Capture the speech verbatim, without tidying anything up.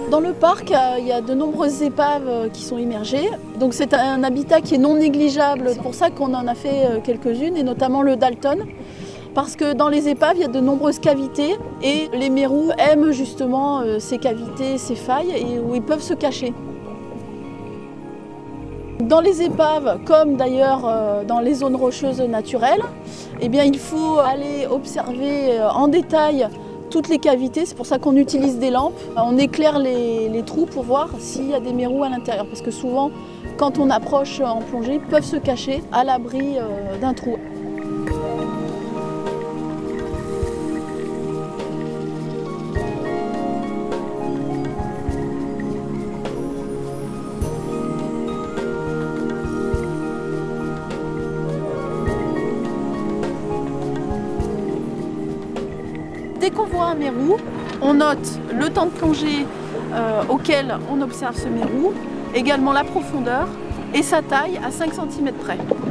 Dans le parc, il y a de nombreuses épaves qui sont immergées. Donc c'est un habitat qui est non négligeable. C'est pour ça qu'on en a fait quelques-unes, et notamment le Dalton. Parce que dans les épaves, il y a de nombreuses cavités et les mérous aiment justement ces cavités, ces failles, et où ils peuvent se cacher. Dans les épaves, comme d'ailleurs dans les zones rocheuses naturelles, eh bien, il faut aller observer en détail toutes les cavités. C'est pour ça qu'on utilise des lampes. On éclaire les, les trous pour voir s'il y a des mérous à l'intérieur. Parce que souvent, quand on approche en plongée, ils peuvent se cacher à l'abri d'un trou. Dès qu'on voit un mérou, on note le temps de plongée euh, auquel on observe ce mérou, également la profondeur et sa taille à cinq centimètres près.